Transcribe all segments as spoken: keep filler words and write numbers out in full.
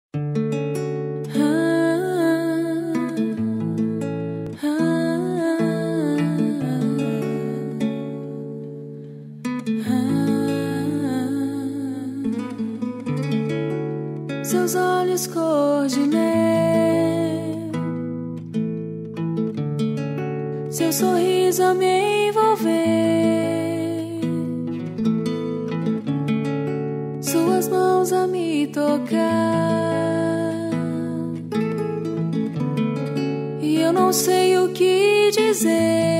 Seus olhos cor de mel, seu sorriso a me envolver, suas mãos a me tocar, e eu não sei o que dizer.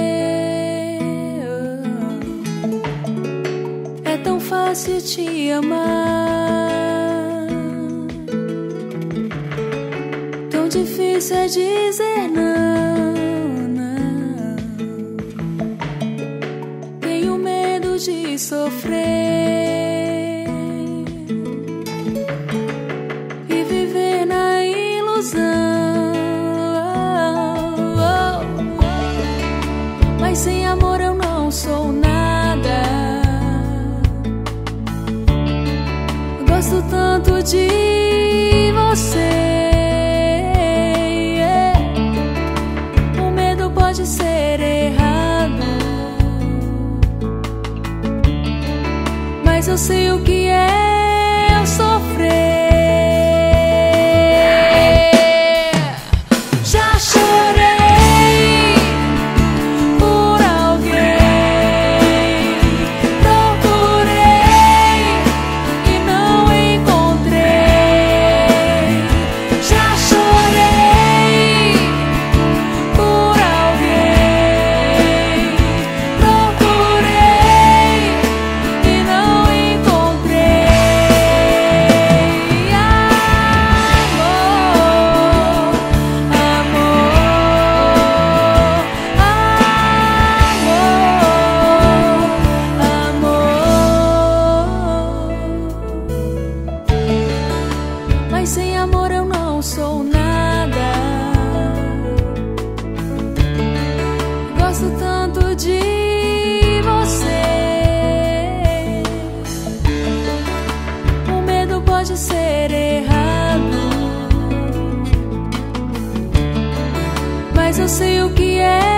É tão fácil te amar, difícil é dizer não, não. Tenho medo de sofrer e viver na ilusão. Oh, oh, oh. Mas sem amor eu não sou nada. Gosto tanto de você. Pode ser errado, mas eu sei o que é eu sofrer. Já chorei por alguém, procurei e não encontrei. Já chorei por mas sem amor eu não sou nada. Gosto tanto de você. O medo pode ser errado, mas eu sei o que é